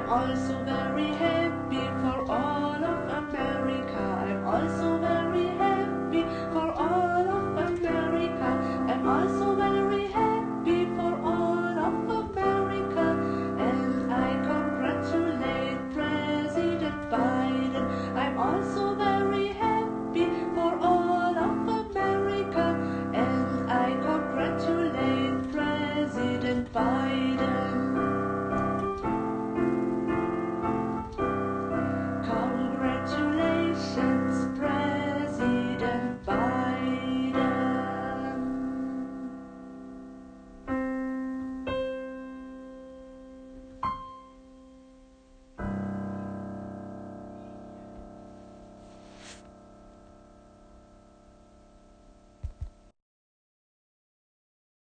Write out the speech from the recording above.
I'm also very happy for all of America. I'm also very happy for all of America. I'm also very happy for all of America. And I congratulate President Biden. I'm also very happy for all of America. And I congratulate President Biden.